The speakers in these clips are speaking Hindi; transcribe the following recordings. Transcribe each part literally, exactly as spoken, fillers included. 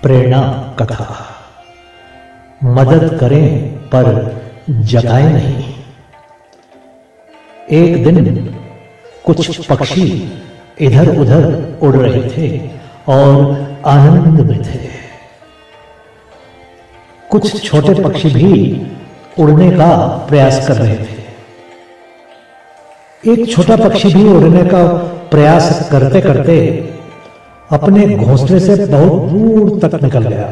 प्रेरणा कथा। मदद करें पर जगाए नहीं। एक दिन कुछ पक्षी इधर उधर उड़ रहे थे और आनंद में थे। कुछ छोटे पक्षी भी उड़ने का प्रयास कर रहे थे। एक छोटा पक्षी भी उड़ने का प्रयास करते करते अपने घोंसले से बहुत दूर तक निकल गया।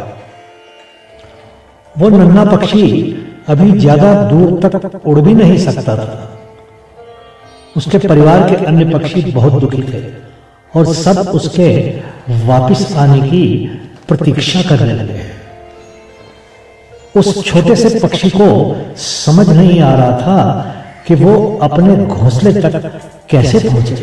वो नन्हा पक्षी अभी ज्यादा दूर तक उड़ भी नहीं सकता था। उसके परिवार के अन्य पक्षी बहुत दुखी थे और सब उसके वापस आने की प्रतीक्षा करने लगे। उस छोटे से पक्षी को समझ नहीं आ रहा था कि वो अपने घोंसले तक कैसे पहुंचे।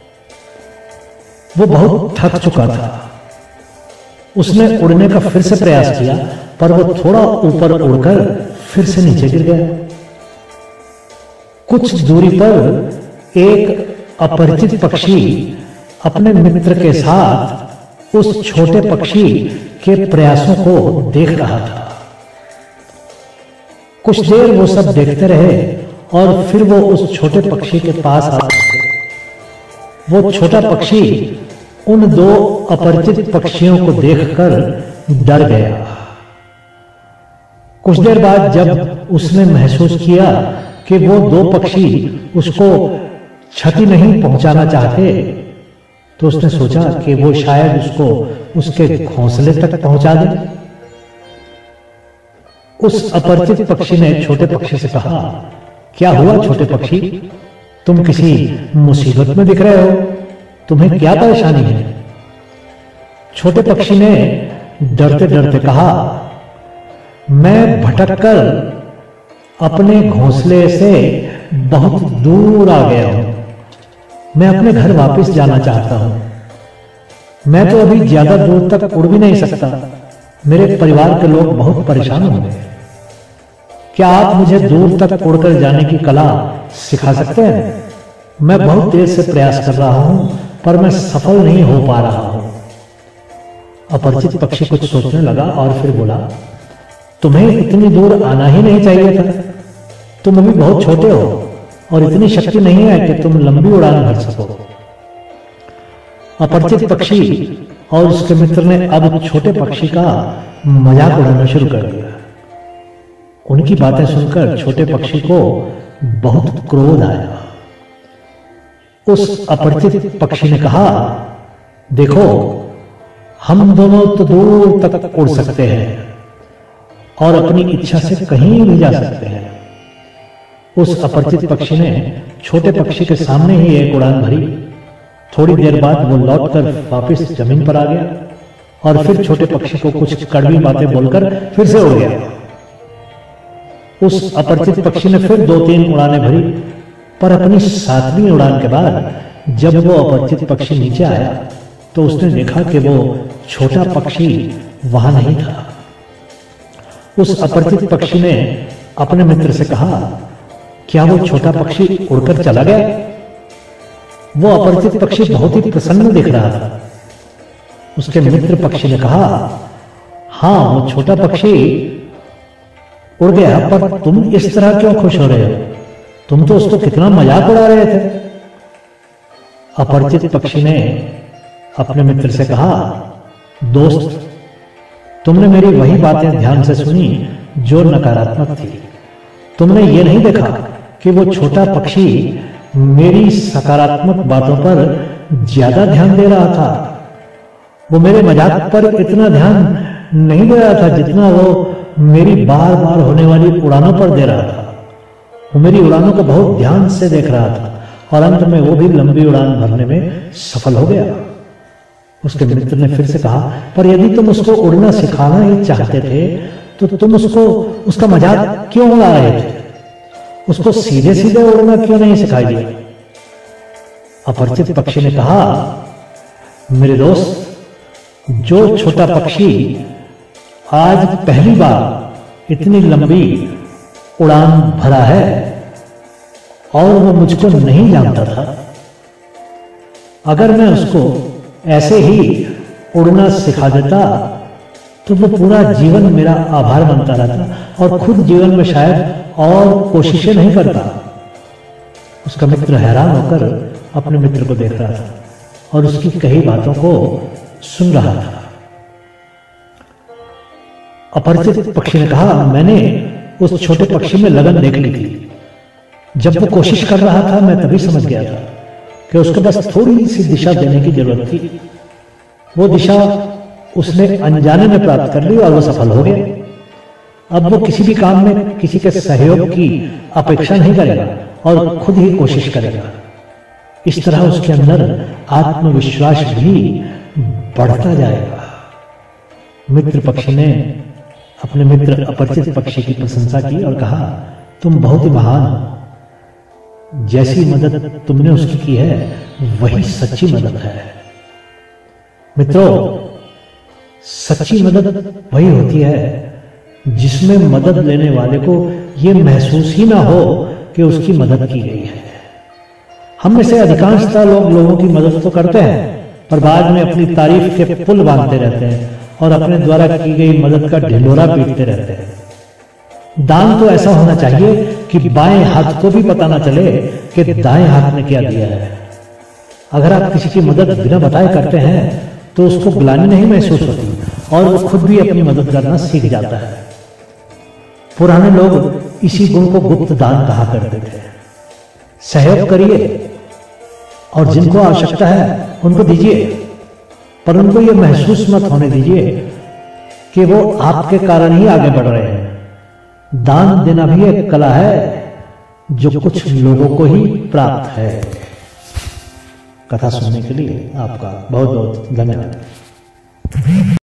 वो बहुत थक चुका था। उसने उड़ने का फिर से प्रयास किया, पर वो थोड़ा ऊपर उड़कर फिर से नीचे गिर गया। कुछ दूरी पर एक अपरिचित पक्षी अपने मित्र के साथ उस छोटे पक्षी के प्रयासों को देख रहा था। कुछ देर वो सब देखते रहे और फिर वो उस छोटे पक्षी के पास आ गए। वो छोटा पक्षी उन दो अपरिचित पक्षियों को देखकर डर गया। कुछ देर बाद जब उसने महसूस किया कि वो दो पक्षी उसको क्षति नहीं पहुंचाना चाहते, तो उसने सोचा कि वो शायद उसको उसके घोंसले तक पहुंचा दे। उस अपरिचित पक्षी ने छोटे पक्षी से कहा, क्या हुआ छोटे पक्षी, तुम किसी मुसीबत में दिख रहे हो, तुम्हें क्या परेशानी है? छोटे पक्षी ने डरते डरते कहा, मैं भटककर अपने घोंसले से बहुत दूर आ गया हूं। मैं अपने घर वापस जाना चाहता हूं। मैं तो अभी ज्यादा दूर तक उड़ भी नहीं सकता। मेरे परिवार के लोग बहुत परेशान होंगे। क्या आप मुझे दूर तक उड़कर जाने की कला सिखा सकते हैं? मैं बहुत देर से प्रयास कर रहा हूं, पर मैं सफल नहीं हो पा रहा हूं। अपरिचित पक्षी कुछ सोचने लगा और फिर बोला, तुम्हें इतनी दूर आना ही नहीं चाहिए था। तुम अभी बहुत छोटे हो और इतनी शक्ति नहीं है कि तुम लंबी उड़ान भर सको। अपरिचित पक्षी और उसके मित्र ने अब छोटे पक्षी का मजाक उड़ाना शुरू कर दिया। उनकी बातें सुनकर छोटे पक्षी को बहुत क्रोध आया। उस अपरिचित पक्षी ने कहा, देखो, हम दोनों तो दूर तक उड़ सकते हैं और अपनी इच्छा से कहीं भी जा सकते हैं। उस अपरिचित पक्षी ने छोटे पक्षी के सामने ही एक उड़ान भरी। थोड़ी देर बाद वो लौटकर वापस जमीन पर आ गया और फिर छोटे पक्षी को कुछ कड़वी बातें बोलकर फिर से उड़ गया। उस अपरिचित पक्षी ने फिर दो तीन उड़ानें भरी, पर अपनी सातवीं उड़ान के बाद जब वो अपरिचित पक्षी नीचे आया तो उसने देखा कि वो छोटा पक्षी वहां नहीं था। उस अपरिचित पक्षी ने अपने मित्र से कहा, क्या वो छोटा पक्षी उड़कर चला गया? वो अपरिचित पक्षी बहुत ही प्रसन्न दिख रहा था। उसके मित्र पक्षी ने कहा, हां, वो छोटा पक्षी उड़ गया, पर तुम इस तरह क्यों खुश हो रहे हो? तुम तो उसको कितना मजाक उड़ा रहे थे। अपरिचित पक्षी ने अपने मित्र से कहा, दोस्त, तुमने मेरी वही बातें ध्यान से सुनी जो नकारात्मक थी। तुमने ये नहीं देखा कि वो छोटा पक्षी मेरी सकारात्मक बातों पर ज्यादा ध्यान दे रहा था। वो मेरे मजाक पर इतना ध्यान नहीं दे रहा था जितना वो मेरी बार बार होने वाली उड़ानों पर दे रहा था। वो मेरी उड़ानों को बहुत ध्यान से देख रहा था और अंत में वो भी लंबी उड़ान भरने में सफल हो गया। उसके मित्र ने फिर से कहा, पर यदि तुम उसको उड़ना सिखाना ही चाहते थे तो तुम उसको उसका मजाक क्यों उड़ा रहे थे? उसको सीधे सीधे उड़ना क्यों नहीं सिखाई दिया? अपरिचित पक्षी ने कहा, मेरे दोस्त, जो छोटा पक्षी आज पहली बार इतनी लंबी उड़ान भरा है और वो मुझको नहीं जानता था, अगर मैं उसको ऐसे ही उड़ना सिखा देता तो वो पूरा जीवन मेरा आभार मानता रहता और खुद जीवन में शायद और कोशिशें नहीं करता। उसका मित्र हैरान होकर अपने मित्र को देख रहा था और उसकी कही बातों को सुन रहा था। अपरिचित पक्षी ने कहा, मैंने उस छोटे पक्षी में लगन देख ली थी। जब वो कोशिश कर रहा था मैं तभी समझ गया था कि उसको बस थोड़ी सी दिशा देने की जरूरत थी। वो दिशा उसने अनजाने में प्राप्त कर ली और वो सफल हो गया। अब वो किसी भी काम में किसी के सहयोग की अपेक्षा नहीं करेगा और खुद ही कोशिश करेगा। इस तरह उसके अंदर आत्मविश्वास भी बढ़ता जाएगा। मित्र पक्षी ने अपने मित्र अपरिचित पक्षी की प्रशंसा की और कहा, तुम बहुत ही महान हो। जैसी मदद तुमने उसकी की है वही सच्ची मदद है। मित्रों, सच्ची मदद वही होती है जिसमें मदद लेने वाले को यह महसूस ही ना हो कि उसकी मदद की गई है। हम में से अधिकांशतः लोग लोगों की मदद तो करते हैं पर बाद में अपनी तारीफ के पुल बांधते रहते हैं और अपने द्वारा की गई मदद का ढिंढोरा पीटते रहते हैं। दान तो ऐसा होना चाहिए कि बाएं हाथ को भी पता ना चले कि दाएं हाथ ने क्या दिया है। अगर आप किसी की मदद बिना बताए करते हैं तो उसको ग्लानि नहीं महसूस होती और वो खुद भी अपनी मदद करना सीख जाता है। पुराने लोग इसी गुण को गुप्त दान कहा करते थे। सहयोग करिए और जिनको आवश्यकता है उनको दीजिए, पर उनको यह महसूस मत होने दीजिए कि वो आपके कारण ही आगे बढ़ रहे हैं। दान देना भी एक कला है जो कुछ लोगों को ही प्राप्त है। कथा सुनने के लिए आपका बहुत बहुत धन्यवाद।